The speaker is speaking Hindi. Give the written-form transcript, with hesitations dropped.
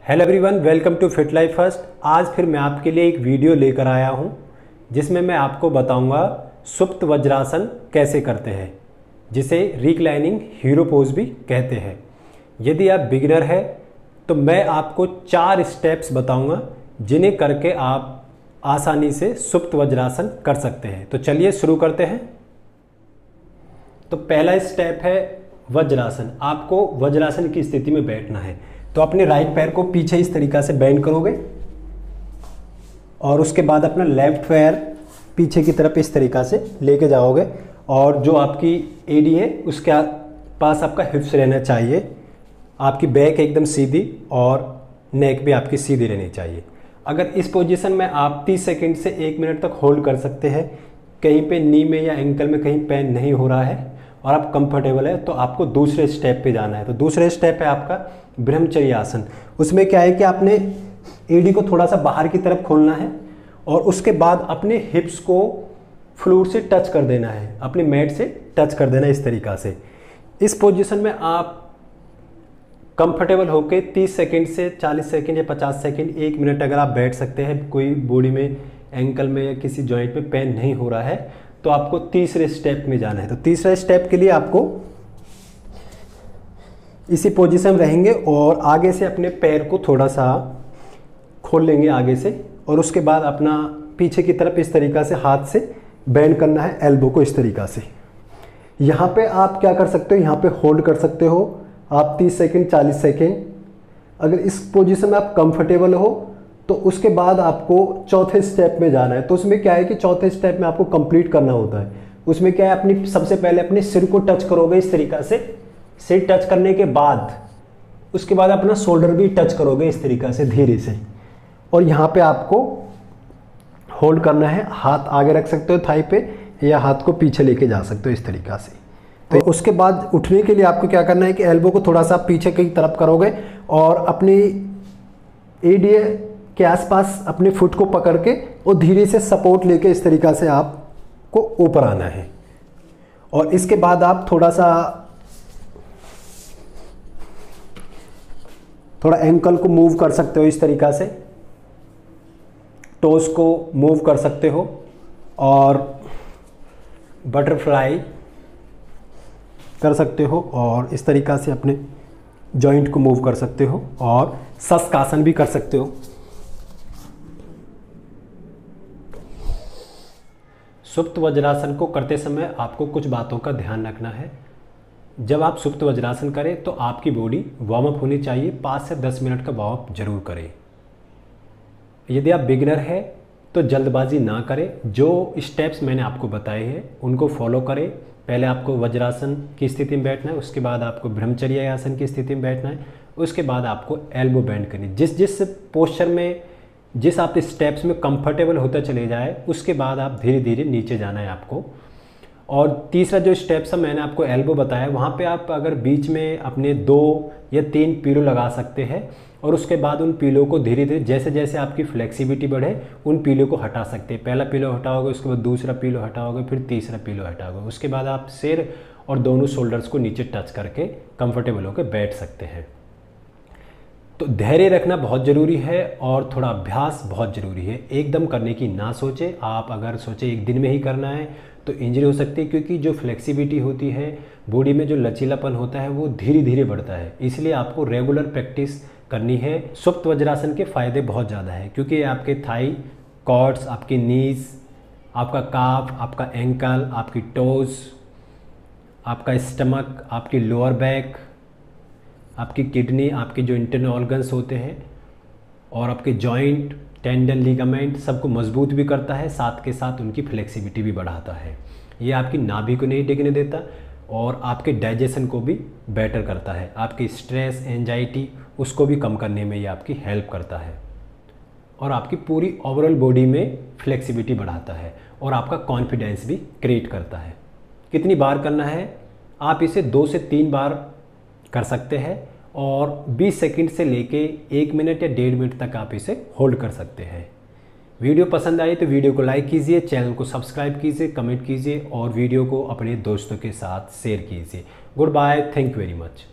Hello everyone, welcome to fit life first. आज फिर मैं आपके लिए एक वीडियो लेकर आया हूं जिसमें मैं आपको बताऊंगा सुप्त वज्रासन कैसे करते हैं, जिसे रिक्लाइनिंग हीरो पोज भी कहते हैं। यदि आप बिगिनर है तो मैं आपको 4 स्टेप्स बताऊंगा जिन्हें करके आप आसानी से सुप्त वज्रासन कर सकते हैं। तो चलिए शुरू करते हैं। तो पहला स्टेप है वज्रासन। आपको वज्रासन की स्थिति में बैठना है। तो अपने राइट पैर को पीछे इस तरीक़ा से बेंड करोगे और उसके बाद अपना लेफ्ट पैर पीछे की तरफ इस तरीक़ा से लेके जाओगे और जो आपकी एडी है उसके पास आपका हिप्स रहना चाहिए। आपकी बैक एकदम सीधी और नेक भी आपकी सीधी रहनी चाहिए। अगर इस पोजीशन में आप 30 सेकंड से 1 मिनट तक होल्ड कर सकते हैं, कहीं पे नी में या एंकल में कहीं पेन नहीं हो रहा है और आप कंफर्टेबल है, तो आपको दूसरे स्टेप पे जाना है। तो दूसरे स्टेप है आपका ब्रह्मचर्य आसन। उसमें क्या है कि आपने एडी को थोड़ा सा बाहर की तरफ खोलना है और उसके बाद अपने हिप्स को फ्लोर से टच कर देना है, अपने मैट से टच कर देना है इस तरीक़ा से। इस पोजीशन में आप कंफर्टेबल होकर 30 सेकंड से 40 सेकंड या 50 सेकंड 1 मिनट अगर आप बैठ सकते हैं, कोई बॉडी में एंकल में या किसी जॉइंट में पेन नहीं हो रहा है, तो आपको तीसरे स्टेप में जाना है। तो तीसरे स्टेप के लिए आपको इसी पोजीशन में रहेंगे और आगे से अपने पैर को थोड़ा सा खोल लेंगे आगे से और उसके बाद अपना पीछे की तरफ इस तरीक़ा से हाथ से बेंड करना है एल्बो को इस तरीक़ा से। यहाँ पे आप क्या कर सकते हो, यहाँ पे होल्ड कर सकते हो आप 30 सेकंड 40 सेकंड। अगर इस पोजीशन में आप कंफर्टेबल हो तो उसके बाद आपको चौथे स्टेप में जाना है। तो उसमें क्या है कि चौथे स्टेप में आपको कंप्लीट करना होता है। उसमें क्या है, अपनी सबसे पहले अपने सिर को टच करोगे इस तरीक़ा से। सिर टच करने के बाद उसके बाद अपना शोल्डर भी टच करोगे इस तरीक़ा से धीरे से, और यहाँ पे आपको होल्ड करना है। हाथ आगे रख सकते हो थाई पे या हाथ को पीछे लेके जा सकते हो इस तरीक़ा से। तो उसके बाद उठने के लिए आपको क्या करना है कि एल्बो को थोड़ा सा पीछे की तरफ करोगे और अपनी एडीए के आसपास अपने फुट को पकड़ के और धीरे से सपोर्ट लेके इस तरीक़ा से आपको ऊपर आना है। और इसके बाद आप थोड़ा एंकल को मूव कर सकते हो इस तरीक़ा से, टोस को मूव कर सकते हो और बटरफ्लाई कर सकते हो और इस तरीक़ा से अपने जॉइंट को मूव कर सकते हो और शस्कासन भी कर सकते हो। सुप्त वज्रासन को करते समय आपको कुछ बातों का ध्यान रखना है। जब आप सुप्त वज्रासन करें तो आपकी बॉडी वार्म अप होनी चाहिए। 5 से 10 मिनट का वार्म अप जरूर करें। यदि आप बिगिनर है तो जल्दबाजी ना करें। जो स्टेप्स मैंने आपको बताए हैं उनको फॉलो करें। पहले आपको वज्रासन की स्थिति में बैठना है, उसके बाद आपको ब्रह्मचर्य आसन की स्थिति में बैठना है, उसके बाद आपको एल्बो बेंड करनी। जिस पोस्चर में जिस आप स्टेप्स में कंफर्टेबल होता चले जाए, उसके बाद आप धीरे धीरे नीचे जाना है आपको। और तीसरा जो स्टेप्स है मैंने आपको एल्बो बताया, वहाँ पे आप अगर बीच में अपने 2 या 3 पीलो लगा सकते हैं और उसके बाद उन पीलो को धीरे धीरे जैसे जैसे आपकी फ्लेक्सिबिलिटी बढ़े उन पीलो को हटा सकते हैं। पहला पीलो हटाओगे, उसके बाद दूसरा पीलो हटाओगे, फिर तीसरा पीलो हटाओगे। उसके बाद आप सिर और दोनों शोल्डर्स को नीचे टच करके कंफर्टेबल होकर बैठ सकते हैं। तो धैर्य रखना बहुत ज़रूरी है और थोड़ा अभ्यास बहुत ज़रूरी है। एकदम करने की ना सोचे। आप अगर सोचे एक दिन में ही करना है तो इंजरी हो सकती है, क्योंकि जो फ्लेक्सिबिलिटी होती है बॉडी में, जो लचीलापन होता है वो धीरे धीरे बढ़ता है। इसलिए आपको रेगुलर प्रैक्टिस करनी है। सुप्त वज्रासन के फ़ायदे बहुत ज़्यादा हैं, क्योंकि आपके थाई, क्वाड्स, आपकी नीज, आपका काफ, आपका एंकल, आपकी टोज, आपका स्टमक, आपकी लोअर बैक, आपकी किडनी, आपके जो इंटरनल ऑर्गन्स होते हैं और आपके जॉइंट, टेंडन, लिगामेंट सबको मजबूत भी करता है, साथ के साथ उनकी फ्लेक्सिबिलिटी भी बढ़ाता है। ये आपकी नाभि को नहीं डिगने देता और आपके डाइजेशन को भी बेटर करता है। आपकी स्ट्रेस, एंजाइटी उसको भी कम करने में ये आपकी हेल्प करता है और आपकी पूरी ओवरऑल बॉडी में फ्लेक्सिबिलिटी बढ़ाता है और आपका कॉन्फिडेंस भी क्रिएट करता है। कितनी बार करना है? आप इसे 2 से 3 बार कर सकते हैं और 20 सेकंड से लेके 1 मिनट या 1.5 मिनट तक आप इसे होल्ड कर सकते हैं। वीडियो पसंद आई तो वीडियो को लाइक कीजिए, चैनल को सब्सक्राइब कीजिए, कमेंट कीजिए और वीडियो को अपने दोस्तों के साथ शेयर कीजिए। Good bye, thank you very much.